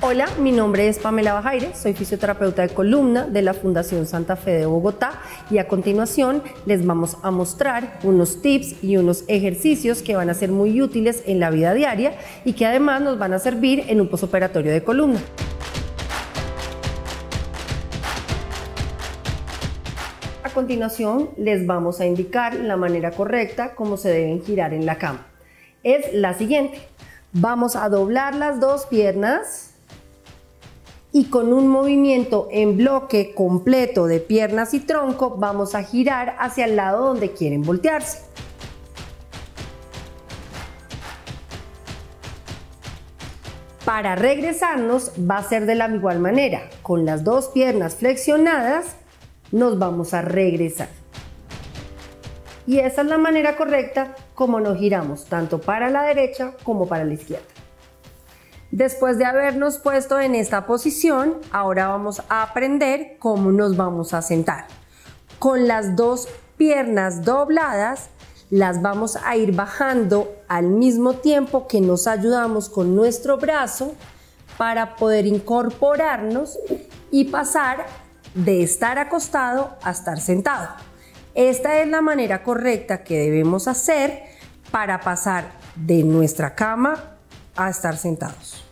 Hola, mi nombre es Pamela Bajaire, soy fisioterapeuta de columna de la Fundación Santa Fe de Bogotá y a continuación les vamos a mostrar unos tips y unos ejercicios que van a ser muy útiles en la vida diaria y que además nos van a servir en un posoperatorio de columna. A continuación les vamos a indicar la manera correcta como se deben girar en la cama. Es la siguiente: vamos a doblar las dos piernas y con un movimiento en bloque completo de piernas y tronco vamos a girar hacia el lado donde quieren voltearse. Para regresarnos va a ser de la igual manera, con las dos piernas flexionadas nos vamos a regresar. Y esa es la manera correcta como nos giramos, tanto para la derecha como para la izquierda. Después de habernos puesto en esta posición, ahora vamos a aprender cómo nos vamos a sentar. Con las dos piernas dobladas, las vamos a ir bajando al mismo tiempo que nos ayudamos con nuestro brazo para poder incorporarnos y pasar de estar acostado a estar sentado. Esta es la manera correcta que debemos hacer para pasar de nuestra cama a estar sentados.